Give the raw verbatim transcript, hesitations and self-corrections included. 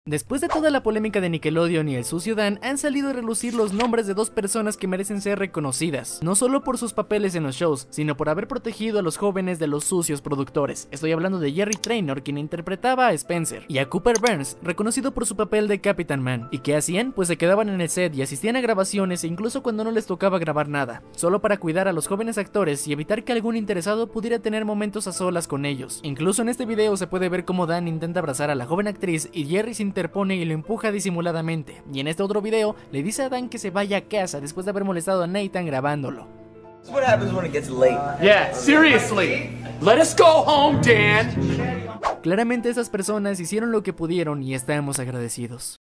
Después de toda la polémica de Nickelodeon y el sucio Dan, han salido a relucir los nombres de dos personas que merecen ser reconocidas, no solo por sus papeles en los shows, sino por haber protegido a los jóvenes de los sucios productores. Estoy hablando de Jerry Trainor, quien interpretaba a Spencer, y a Cooper Burns, reconocido por su papel de Captain Man. ¿Y qué hacían? Pues se quedaban en el set y asistían a grabaciones e incluso cuando no les tocaba grabar nada, solo para cuidar a los jóvenes actores y evitar que algún interesado pudiera tener momentos a solas con ellos. Incluso en este video se puede ver cómo Dan intenta abrazar a la joven actriz y Jerry se interpone y lo empuja disimuladamente, y en este otro video le dice a Dan que se vaya a casa después de haber molestado a Nathan grabándolo. What happens when it gets late? Yeah, seriously. Let us go home, Dan. Claramente esas personas hicieron lo que pudieron y estamos agradecidos.